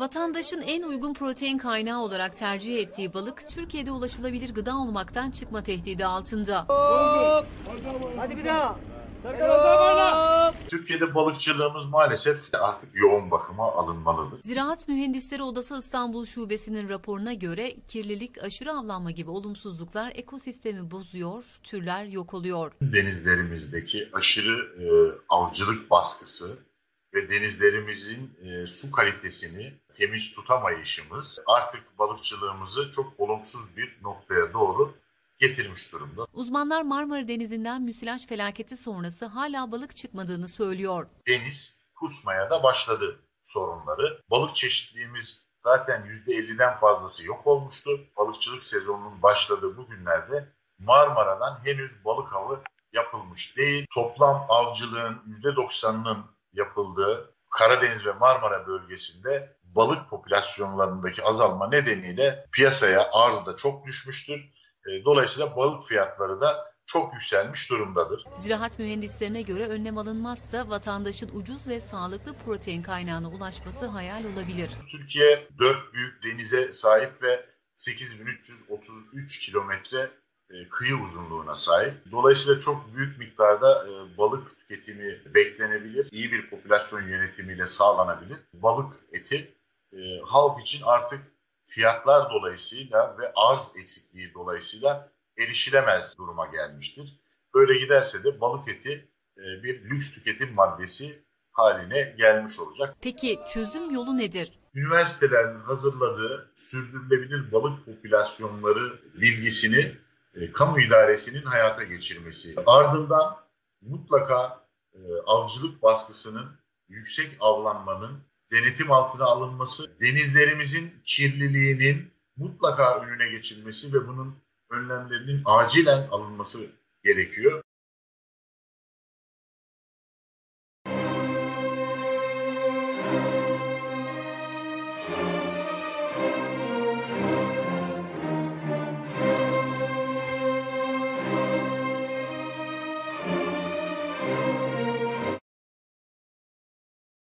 Vatandaşın en uygun protein kaynağı olarak tercih ettiği balık, Türkiye'de ulaşılabilir gıda olmaktan çıkma tehdidi altında. Hadi bir daha. Türkiye'de balıkçılığımız maalesef artık yoğun bakıma alınmalıdır. Ziraat Mühendisleri Odası İstanbul Şubesi'nin raporuna göre kirlilik, aşırı avlanma gibi olumsuzluklar ekosistemi bozuyor, türler yok oluyor. Denizlerimizdeki aşırı avcılık baskısı ve denizlerimizin su kalitesini temiz tutamayışımız artık balıkçılığımızı çok olumsuz bir noktaya doğru getirmiş durumda. Uzmanlar Marmara Denizi'nden müsilaj felaketi sonrası hala balık çıkmadığını söylüyor. Deniz kusmaya da başladı sorunları. Balık çeşitliliğimiz zaten %50'den fazlası yok olmuştu. Balıkçılık sezonunun başladığı bu günlerde Marmara'dan henüz balık avı yapılmış değil. Toplam avcılığın %90'ının yapıldığı Karadeniz ve Marmara bölgesinde balık popülasyonlarındaki azalma nedeniyle piyasaya arz da çok düşmüştür. Dolayısıyla balık fiyatları da çok yükselmiş durumdadır. Ziraat mühendislerine göre önlem alınmazsa vatandaşın ucuz ve sağlıklı protein kaynağına ulaşması hayal olabilir. Türkiye 4 büyük denize sahip ve 8333 kilometre kıyı uzunluğuna sahip. Dolayısıyla çok büyük miktarda balık tüketimi beklenebilir. İyi bir popülasyon yönetimiyle sağlanabilir. Balık eti halk için artık fiyatlar dolayısıyla ve arz eksikliği dolayısıyla erişilemez duruma gelmiştir. Böyle giderse de balık eti bir lüks tüketim maddesi haline gelmiş olacak. Peki çözüm yolu nedir? Üniversitelerin hazırladığı sürdürülebilir balık popülasyonları bilgisini kamu idaresinin hayata geçirmesi. Ardından mutlaka avcılık baskısının, yüksek avlanmanın denetim altına alınması, denizlerimizin kirliliğinin mutlaka önüne geçilmesi ve bunun önlemlerinin acilen alınması gerekiyor.